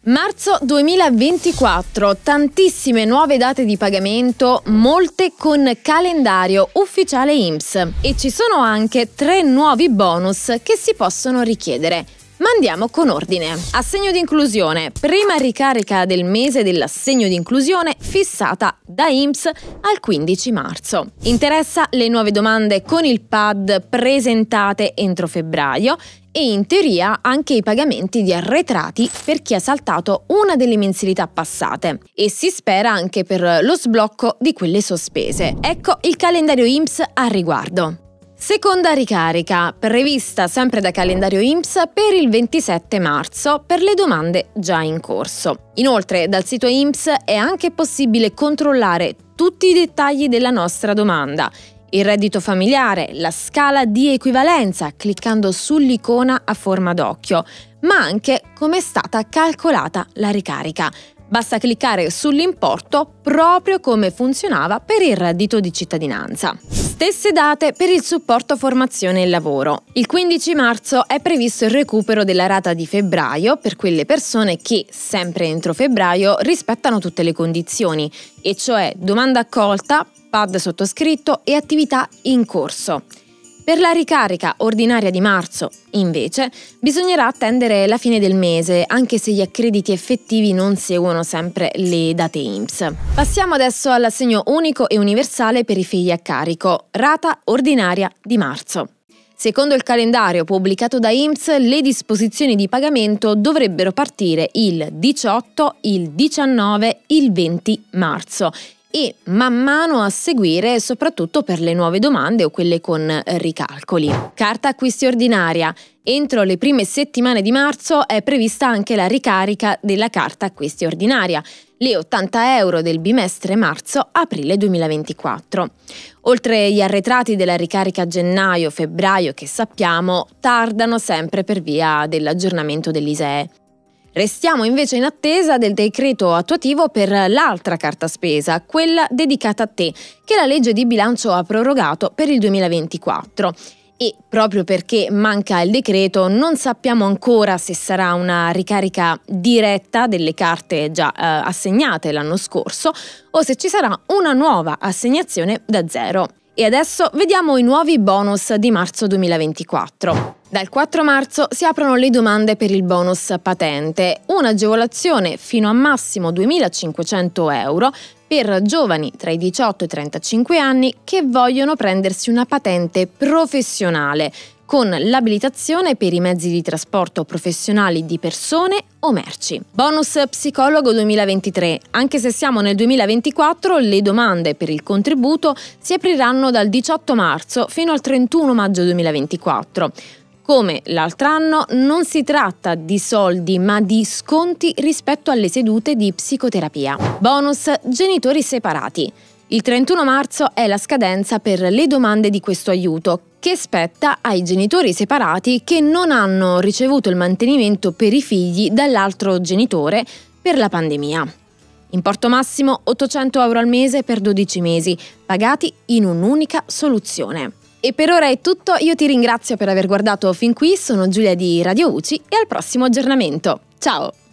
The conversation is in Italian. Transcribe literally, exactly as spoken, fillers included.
Marzo duemilaventiquattro, tantissime nuove date di pagamento, molte con calendario ufficiale I N P S e ci sono anche tre nuovi bonus che si possono richiedere. Ma andiamo con ordine. Assegno di inclusione, prima ricarica del mese dell'assegno di inclusione fissata da I N P S al quindici marzo. Interessa le nuove domande con il P A D presentate entro febbraio e in teoria anche i pagamenti di arretrati per chi ha saltato una delle mensilità passate e si spera anche per lo sblocco di quelle sospese. Ecco il calendario I N P S a riguardo. Seconda ricarica, prevista sempre da calendario I N P S per il ventisette marzo per le domande già in corso. Inoltre dal sito I N P S è anche possibile controllare tutti i dettagli della nostra domanda, il reddito familiare, la scala di equivalenza cliccando sull'icona a forma d'occhio, ma anche come è stata calcolata la ricarica. Basta cliccare sull'importo proprio come funzionava per il reddito di cittadinanza. Stesse date per il supporto formazione e lavoro. Il quindici marzo è previsto il recupero della rata di febbraio per quelle persone che, sempre entro febbraio, rispettano tutte le condizioni, e cioè domanda accolta, P A D sottoscritto e attività in corso. Per la ricarica ordinaria di marzo, invece, bisognerà attendere la fine del mese, anche se gli accrediti effettivi non seguono sempre le date I N P S. Passiamo adesso all'assegno unico e universale per i figli a carico, rata ordinaria di marzo. Secondo il calendario pubblicato da I N P S, le disposizioni di pagamento dovrebbero partire il diciotto, il diciannove, il venti marzo. E man mano a seguire soprattutto per le nuove domande o quelle con ricalcoli. Carta acquisti ordinaria. Entro le prime settimane di marzo è prevista anche la ricarica della carta acquisti ordinaria, le ottanta euro del bimestre marzo-aprile duemilaventiquattro. Oltre gli arretrati della ricarica gennaio-febbraio che sappiamo tardano sempre per via dell'aggiornamento dell'I S E E. Restiamo invece in attesa del decreto attuativo per l'altra carta spesa, quella dedicata a te, che la legge di bilancio ha prorogato per il duemilaventiquattro. E proprio perché manca il decreto non sappiamo ancora se sarà una ricarica diretta delle carte già eh, assegnate l'anno scorso o se ci sarà una nuova assegnazione da zero. E adesso vediamo i nuovi bonus di marzo duemilaventiquattro. Dal quattro marzo si aprono le domande per il bonus patente, un'agevolazione fino a massimo duemilacinquecento euro per giovani tra i diciotto e i trentacinque anni che vogliono prendersi una patente professionale con l'abilitazione per i mezzi di trasporto professionali di persone o merci. Bonus psicologo duemilaventitré. Anche se siamo nel duemilaventiquattro, le domande per il contributo si apriranno dal diciotto marzo fino al trentuno maggio duemilaventiquattro. Come l'altro anno non si tratta di soldi ma di sconti rispetto alle sedute di psicoterapia. Bonus genitori separati. Il trentuno marzo è la scadenza per le domande di questo aiuto, che spetta ai genitori separati che non hanno ricevuto il mantenimento per i figli dall'altro genitore per la pandemia. Importo massimo ottocento euro al mese per dodici mesi, pagati in un'unica soluzione. E per ora è tutto, io ti ringrazio per aver guardato fin qui, sono Giulia di Radio U C I e al prossimo aggiornamento. Ciao!